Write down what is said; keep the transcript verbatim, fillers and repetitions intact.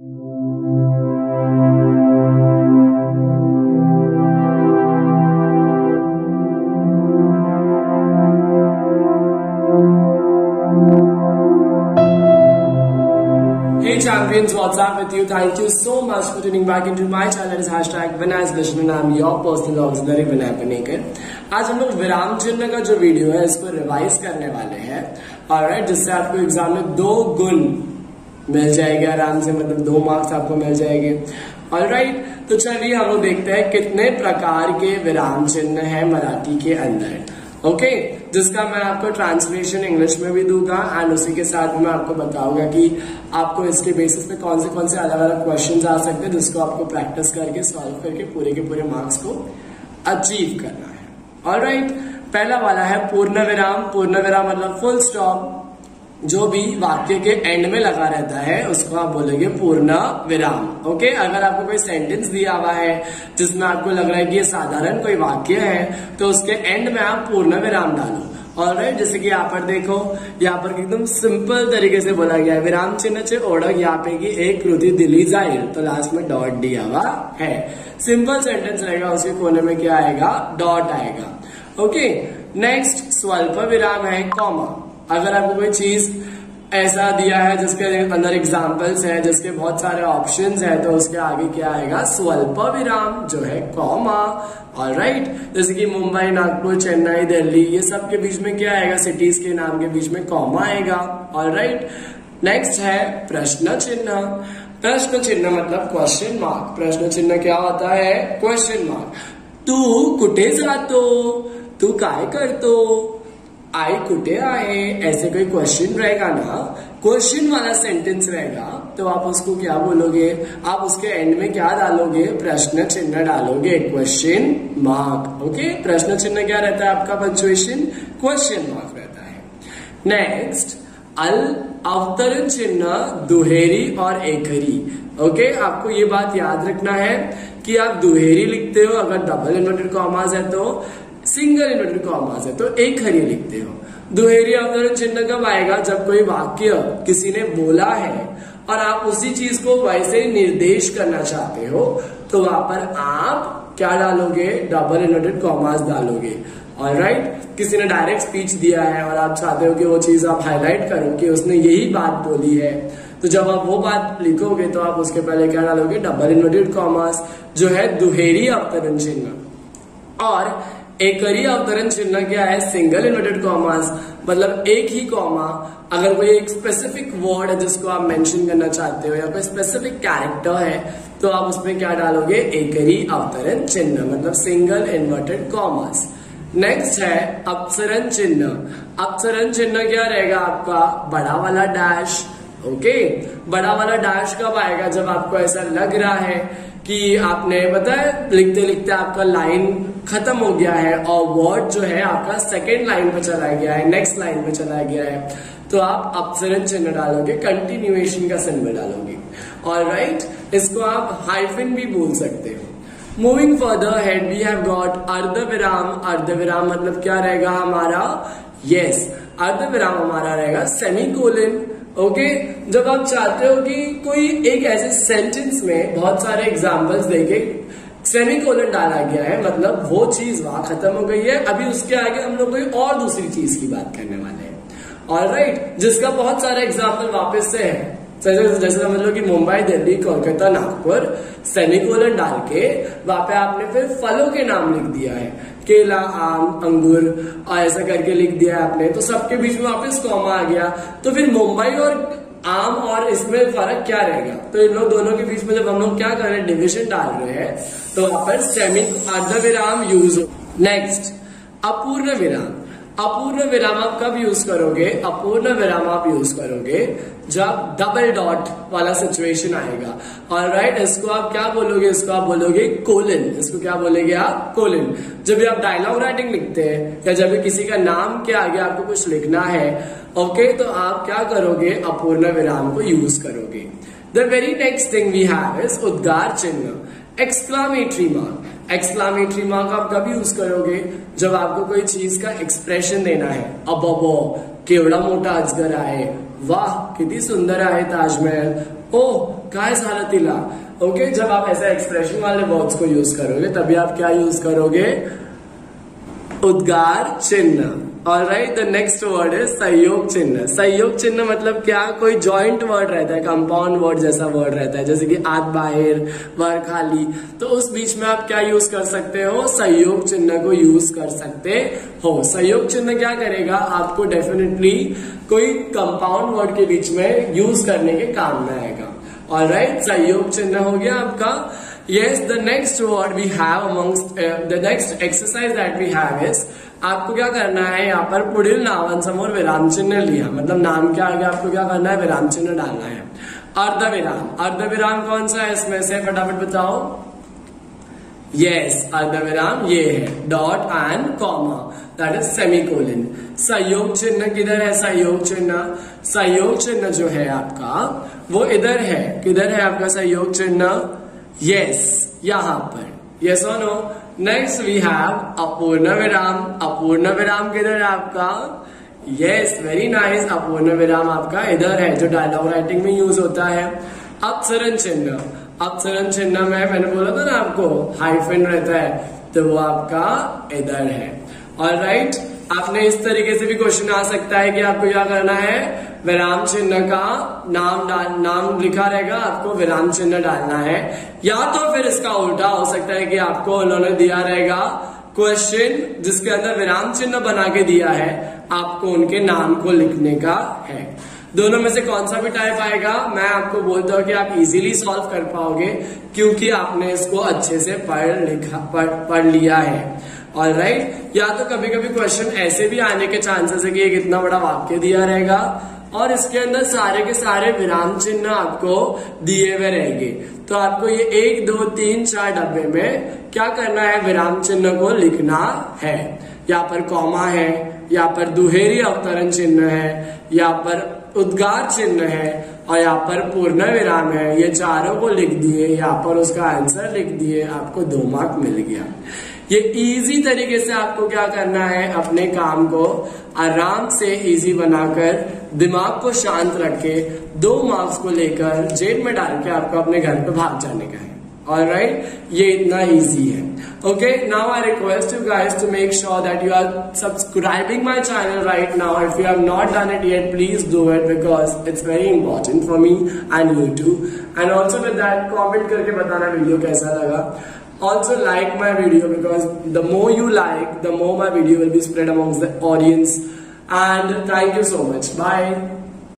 Hey champions, what's up with you? Thank you so much for tuning back into my channel. It's hashtag Vinay's Vision and I'm your personal auxiliary Vinay Panikar. आज हम लोग विराम चिन्ह का जो video है इसको revise करने वाले हैं, ऑलराइट, जिससे आपको एग्जाम में दो गुण मिल जाएंगे आराम से, मतलब दो मार्क्स आपको मिल जाएंगे। ऑलराइट, तो चलिए हम लोग देखते हैं कितने प्रकार के विराम चिन्ह है मराठी के अंदर। ओके okay, जिसका मैं आपको ट्रांसलेशन इंग्लिश में भी दूंगा एंड उसी के साथ मैं आपको बताऊंगा कि आपको इसके बेसिस पे कौन से कौन से अलग अलग क्वेश्चंस आ सकते हैं, जिसको आपको प्रैक्टिस करके सॉल्व करके पूरे के पूरे मार्क्स को अचीव करना है। ऑलराइट, पहला वाला है पूर्ण विराम। पूर्ण विराम मतलब फुल स्टॉप, जो भी वाक्य के एंड में लगा रहता है उसको आप बोलेंगे पूर्ण विराम। ओके, अगर आपको कोई सेंटेंस दिया हुआ है जिसमें आपको लग रहा है कि ये साधारण कोई वाक्य है तो उसके एंड में आप पूर्ण विराम डालो। ऑलराइट, जैसे कि यहाँ पर देखो, यहाँ पर एकदम सिंपल तरीके से बोला गया है, विराम चिन्ह से ओळख यापैकी एक कृती दिली जाईल, तो लास्ट में डॉट दिया हुआ है। सिंपल सेंटेंस रहेगा, उसके कोने में क्या आएगा, डॉट आएगा। ओके, नेक्स्ट स्वल्प विराम है कॉमा। अगर आपको कोई चीज ऐसा दिया है जिसके अंदर एग्जाम्पल्स है, जिसके बहुत सारे ऑप्शंस है, तो उसके आगे क्या आएगा, स्वल्प विराम जो है कॉमा। ऑलराइट, जैसे कि मुंबई, नागपुर, चेन्नई, दिल्ली, ये सब के बीच में क्या आएगा, सिटीज के नाम के बीच में कॉमा आएगा। ऑलराइट, नेक्स्ट है प्रश्न चिन्ह। प्रश्न चिन्ह मतलब क्वेश्चन मार्क। प्रश्न चिन्ह क्या होता है, क्वेश्चन मार्क। तू कुठे जातो, तू काय करतो, आई कुठे आहे, ऐसे कोई क्वेश्चन रहेगा ना, क्वेश्चन वाला सेंटेंस रहेगा, तो आप उसको क्या बोलोगे, आप उसके एंड में क्या डालोगे, प्रश्न चिन्ह डालोगे, क्वेश्चन मार्क। ओके, प्रश्न चिन्ह क्या रहता है आपका, पंक्चुएशन, क्वेश्चन मार्क रहता है। नेक्स्ट अल अवतरण चिन्ह दुहेरी और एकरी। ओके, आपको ये बात याद रखना है कि आप दुहेरी लिखते हो अगर डबल इन्वर्टेड कॉमास है तो, सिंगल इन्वर्टेड कॉमास है तो एक खरी लिखते हो। दुहेरी अवतरण चिन्ह कब आएगा, जब कोई वाक्य किसी ने बोला है और आप उसी चीज को वैसे निर्देश करना चाहते हो, तो वहां पर आप क्या डालोगे, डबल इन्वर्टेड कॉमास डालोगे। ऑलराइट, किसी ने डायरेक्ट स्पीच दिया है और आप चाहते हो कि वो चीज आप हाईलाइट करो कि उसने यही बात बोली है, तो जब आप वो बात लिखोगे तो आप उसके पहले क्या डालोगे, डबल इन्वर्टेड कॉमास जो है दुहेरी अवतरण चिन्ह। और एकरी अवतरण चिन्ह क्या है, सिंगल इन्वर्टेड कॉमास, मतलब एक ही कॉमा। अगर कोई एक स्पेसिफिक वर्ड है जिसको आप मेंशन करना चाहते हो या कोई स्पेसिफिक कैरेक्टर है, तो आप उसमें क्या डालोगे, एकरी अवतरण चिन्ह, मतलब सिंगल इन्वर्टेड कॉमास। नेक्स्ट है अपसरण चिन्ह। अपसरण चिन्ह क्या रहेगा आपका, बड़ा वाला डैश। ओके, बड़ा वाला डैश कब आएगा, जब आपको ऐसा लग रहा है कि आपने पता है लिखते लिखते आपका लाइन खत्म हो गया है और वर्ड जो है आपका सेकेंड लाइन पे चला गया है, नेक्स्ट लाइन पे चला गया है, तो आप अपसरण चिन्ह डालोगे, कंटिन्यूएशन का सिंबल डालोगे। ऑलराइट, इसको आप हाइफन भी बोल सकते हो। Moving further head we have got अर्धविराम। अर्धविराम मतलब क्या रहेगा हमारा, यस, अर्धविराम हमारा रहेगा सेमीकोलन। ओके, जब आप चाहते हो कि कोई एक ऐसे सेंटेंस में बहुत सारे एग्जाम्पल्स देके सेमीकोलन डाला गया है, मतलब वो चीज वहां खत्म हो गई है, अभी उसके आगे हम लोग कोई और दूसरी चीज की बात करने वाले हैं। ऑलराइट, जिसका बहुत सारे एग्जाम्पल वापस से है, जैसे समझ लो कि मुंबई, दिल्ली, कोलकाता, नागपुर, सेमीकोलन डाल के वहां पे आपने फिर फलों के नाम लिख दिया है, केला, आम, अंगूर, और ऐसा करके लिख दिया है आपने, तो सबके बीच में वापस कॉमा आ गया, तो फिर मुंबई और आम और इसमें फर्क क्या रहेगा, तो इन लोग दोनों के बीच में जब हम लोग क्या कर रहे हैं, डिविजन डाल रहे हैं, तो वहां पर सेमी अर्धविराम यूज हो। नेक्स्ट अपूर्ण विराम। अपूर्ण विराम आप कब यूज करोगे, अपूर्ण विराम आप यूज करोगे जब डबल डॉट वाला सिचुएशन आएगा। ऑलराइट, इसको आप क्या बोलोगे, इसको आप बोलोगे कोलन। इसको क्या बोलेंगे आप, कोलन। जब भी आप डायलॉग राइटिंग लिखते हैं या जब भी किसी का नाम के आगे आपको कुछ लिखना है, ओके, तो आप क्या करोगे, अपूर्ण विराम को यूज करोगे। The very next thing we have is उद्गार चिन्ह, एक्सक्लामेटरी मार्क। एक्सक्लामेटरी मार्क आप कब यूज करोगे, जब आपको कोई चीज का एक्सप्रेशन देना है। अबबो, केवढा मोठा अजगर आहे, वाह किती सुंदर आहे ताजमहल, ओह काय झालं तिला. ओके, जब आप ऐसे एक्सप्रेशन वाले वर्ड्स को यूज करोगे तभी आप क्या यूज करोगे, उद्गार चिन्ह. ऑलराइट, द नेक्स्ट वर्ड है सहयोग चिन्ह. सहयोग चिन्ह मतलब क्या, कोई जॉइंट वर्ड रहता है, कंपाउंड वर्ड जैसा वर्ड रहता है, जैसे कि आत बाहर, वर खाली, तो उस बीच में आप क्या यूज कर सकते हो, सहयोग चिन्ह को यूज कर सकते हो. सहयोग चिन्ह क्या करेगा, आपको डेफिनेटली कोई कंपाउंड वर्ड के बीच में यूज करने के काम में आएगा. ऑलराइट, सहयोग चिन्ह हो गया आपका. Yes, the next word we have amongst uh, the next exercise that we have is, आपको क्या करना है, यहाँ पर पुढील नावांसमोर विराम चिन्ह लिया, मतलब नाम के आगे आपको क्या करना है, विराम चिन्ह डालना है. अर्धविराम, अर्धविराम कौन सा है इसमें से, फटाफट बताओ. यस, अर्धविराम ये है, dot and comma, that is semicolon. सहयोग चिन्ह किधर है, सहयोग चिन्ह, सहयोग चिन्ह जो है आपका वो इधर है. किधर है आपका सहयोग चिन्ह, यस, यहाँ पर. यस और नो. नेक्स्ट वी हैव अपूर्ण विराम. अपूर्ण विराम किधर है आपका, यस, वेरी नाइस. अपूर्ण विराम आपका इधर है, जो डायलॉग राइटिंग में यूज होता है. अपसरण चिन्ह, अपसरण चिन्ह में मैंने बोला था ना आपको हाइफन रहता है, तो वो आपका इधर है. ऑलराइट, आपने इस तरीके से भी क्वेश्चन आ सकता है कि आपको क्या करना है, विराम चिन्ह का नाम डाल, नाम लिखा रहेगा, आपको विराम चिन्ह डालना है. या तो फिर इसका उल्टा हो सकता है कि आपको उन्होंने दिया रहेगा क्वेश्चन जिसके अंदर विराम चिन्ह बना के दिया है, आपको उनके नाम को लिखने का है. दोनों में से कौन सा भी टाइप आएगा, मैं आपको बोलता हूँ कि आप इजीली सॉल्व कर पाओगे, क्योंकि आपने इसको अच्छे से पढ़ लिखा पढ़, पढ़ लिया है. ऑलराइट, या तो कभी कभी क्वेश्चन ऐसे भी आने के चांसेस है कि एक इतना बड़ा वाक्य दिया रहेगा और इसके अंदर सारे के सारे विराम चिन्ह आपको दिए हुए रहेंगे, तो आपको ये एक दो तीन चार डब्बे में क्या करना है, विराम चिन्ह को लिखना है. यहाँ पर कॉमा है, यहाँ पर दुहेरी अवतरण चिन्ह है, यहाँ पर उद्गार चिन्ह है और यहाँ पर पूर्ण विराम है. ये चारों को लिख दिए, यहाँ पर उसका आंसर लिख दिए, आपको दो मार्क मिल गया. ये इजी तरीके से आपको क्या करना है, अपने काम को आराम से इजी बनाकर, दिमाग को शांत रख के दो मार्क्स को लेकर जेब में डाल के आपको अपने घर पे भाग जाने का है. ऑलराइट, ये इतना इजी है. Okay, now I request you guys to make sure that you are subscribing my channel right now. If you have not done it yet, please do it because it's very important for me and you too. And also with that comment करके बताना video कैसा लगा. Also like my video, because the more you like, the more my video will be spread amongst the audience. And thank you so much. Bye.